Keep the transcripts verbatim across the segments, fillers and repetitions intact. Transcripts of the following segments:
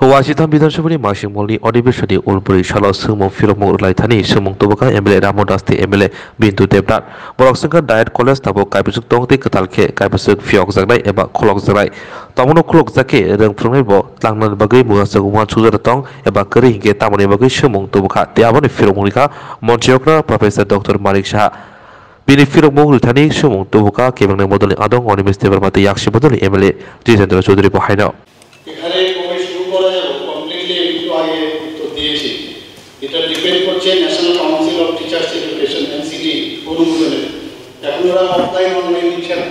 Washington বিধানসভানি মাসিমলনি অধিবেশনে উলপুরি সালাও সুমং ফিরমং লাইথানি সুমং তবকা MLA রামদাসতি MLA Bindu Debnath বরকসংকা ডায়েট কলেজ তাবো কাইপুসুক তংতি কতালखे কাইপুসুক ফিয়ক জাগনাই এবা খলক জাগনাই তমনো খলক জাকে রংফ্রংনাই ব ত্লাংনান বাগৈ মুগাসক উমা সুজারা তং এবা করি হিগে তামনি বাগৈ সুমং তবকা তেয়াবনি ফিরমংনিকা মন্ত্রিয়করা professor doctor Manik Saha Bini Firmung Lutani Sumung Tubuka Kebang Model Adong Onimis Devermati Yakshi Bodoli Emily Jizendra Chaudhary Bohaino এখানে কবে শুরু করা যাবে কমপ্লিটলি একটু আগে উত্তর দিয়েছি এটা ডিপেন্ড করছে National Council of Teachers Education NCT অনুমোদনে এখন ওরা অফলাইন অনলাইন দিচ্ছে না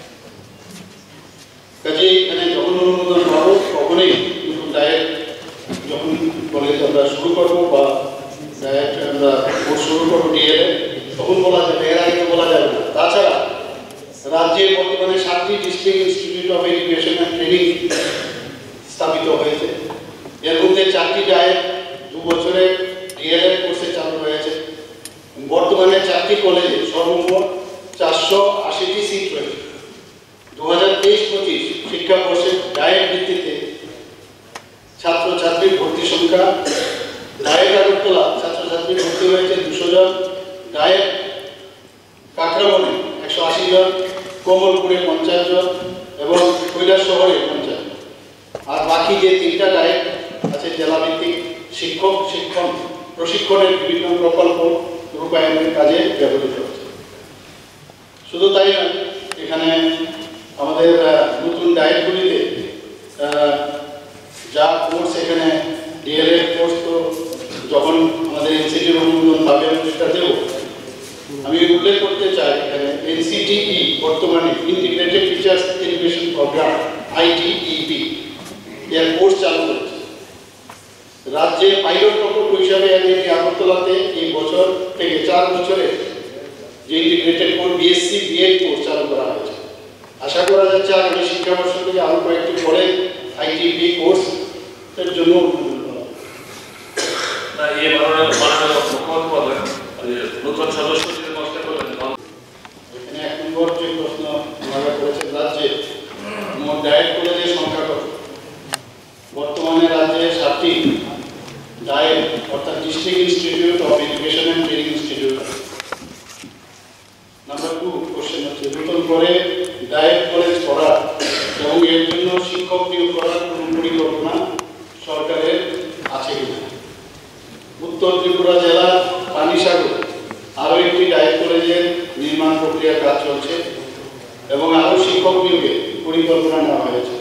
কাজে এখানে যখন অনুমোদন পাবো তখনই নতুন ডায়েট যখন কলেজ আমরা শুরু করবো বা ডায়েট আমরা কোর্স শুরু করবো ডিএলএ তখন বলা যাবে এর আগে বলা যাবে না তাছাড়া রাজ্যে বর্তমানে সাতটি District Institute of Education and Training স্থাপিত হয়েছে এর মধ্যে চারটি ডায়েট দু বছরে ডিএলএড কোর্সে চালু হয়েছে বর্তমানে চারটি কলেজে সর্বমোট চারশো আশিটি সিট রয়েছে দু হাজার তেইশ পঁচিশ শিক্ষাবর্ষে ডায়েট ভিত্তিতে ছাত্রছাত্রীর ভর্তি সংখ্যা ডায়েট আগরতলা ছাত্রছাত্রী ভর্তি হয়েছে দুশো জন ডায়েট কাকরাবনে একশো আশি জন কোমলপুরে পঞ্চাশ জন এবং কৈলাস শহরে পঞ্চাশ আর বাকি যে তিনটা ডায়েট আছে জেলাভিত্তিক শিক্ষক শিক্ষণ প্রশিক্ষণের বিভিন্ন প্রকল্প রূপায়ণের কাজে ব্যবহৃত হচ্ছে শুধু তাই না এখানে আমাদের নতুন ডায়েটগুলিতে যা কোর্স এখানে ডিএলএড কোর্স তো যখন আমাদের এনসিটির অনুমোদন পাবে আমি সেটা দেব আমি উল্লেখ করতে চাই এখানে এনসিটিই বর্তমানে Integrated Teachers Education Program ITEP এর কোর্স চালু হচ্ছে রাজ্যে পাইলট প্রকল্প হিসাবে এনআইটি আগরতলাতে এই বছর থেকে চার বছরে যে integrated course BSc BEd course চালু করা হয়েছে আশা করা যাচ্ছে আগামী শিক্ষাবর্ষ থেকে আরো কয়েকটি কলেজ আইটিইপি কোর্স এর জন্য না এই ধরনের মাননীয় মুখ্যমন্ত্রী নতুন সদস্য এখানে এক নম্বর যে প্রশ্ন ওনারা করেছেন রাজ্যে মোট ডায়েট কলেজের সংখ্যা কত বর্তমানে রাজ্যে সাতটি ডায়েট অর্থাৎ District Institute of Education and Training institute number two question হচ্ছে নতুন করে ডায়েট কলেজ করা এবং এর জন্য শিক্ষক নিয়োগ করার কোনো পরিকল্পনা সরকারের আছে কিনা উত্তর ত্রিপুরা জেলার পানিসাগর আরও একটি ডায়েট কলেজের নির্মাণ প্রক্রিয়ার কাজ চলছে এবং আরও শিক্ষক নিয়োগের পরিকল্পনা নেওয়া হয়েছে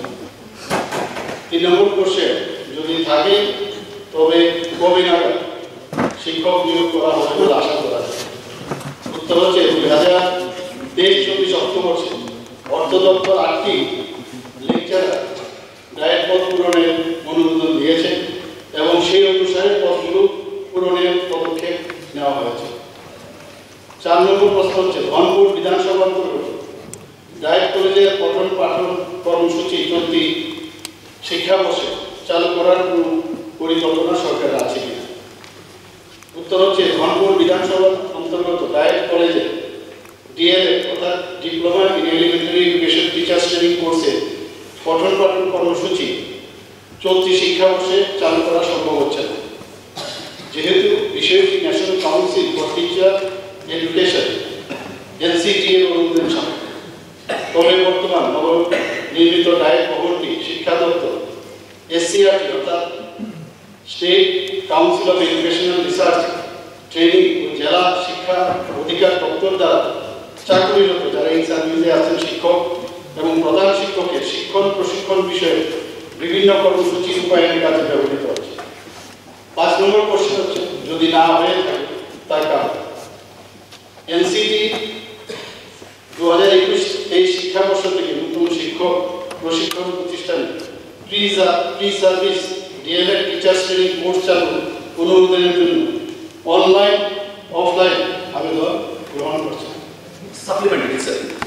তিন নম্বর কোশ্চেন যদি থাকে তবে কবে নাগাদ শিক্ষক নিয়োগ করা হবে বলে আশা করা যায় উত্তর হচ্ছে দুই হাজার তেইশ চব্বিশ অক্টোবর্ষে অর্থ দপ্তর আটটি লেকচারার ডায়েট পদ পূরণের অনুমোদন দিয়েছে এবং সেই অনুসারে পদগুলো পূরণের পদক্ষেপ নেওয়া হয়েছে চার নম্বর প্রশ্ন হচ্ছে ধনপুর বিধানসভা অন্তর্গত ডায়েট কলেজের পঠন পাঠন কর্মসূচি চলতি শিক্ষাবর্ষে চালু করার কোনো পরিকল্পনা সরকারের আছে কিনা উত্তর হচ্ছে ধনপুর বিধানসভা অন্তর্গত ডায়েট কলেজে ডিএলএড অর্থাৎ Diploma in Elementary Education teachers training কোর্সে পঠন পাঠন কর্মসূচি চলতি শিক্ষাবর্ষে চালু করা সম্ভব হচ্ছে না যেহেতু বিষয়টি National Council for Teacher Education NCT এর অনুমোদন সাপেক্ষে তবে বর্তমান নব নির্মিত ডায়েট ভবনটি শিক্ষা দপ্তর এসসিআরটি অর্থাৎ State Council of Educational Research Training ও জেলা শিক্ষা অধিকার দপ্তর দ্বারা চাকরিরত যারা এই সার্ভিসে আছেন শিক্ষক এবং প্রধান শিক্ষকের শিক্ষণ প্রশিক্ষণ বিষয়ে বিভিন্ন কর্মসূচি রূপায়ণের কাজে ব্যবহৃত হচ্ছে পাঁচ নম্বর প্রশ্ন হচ্ছে যদি না হয়ে থাকে তার কারণ এনসিটি দু হাজার একুশ এই শিক্ষাবর্ষ থেকে নতুন শিক্ষক প্রশিক্ষণ প্রতিষ্ঠানে pre service DElEd teachers training course চালু অনুমোদনের জন্য অনলাইন অফলাইন আবেদন গ্রহণ করছে সাপ্লিমেন্টারি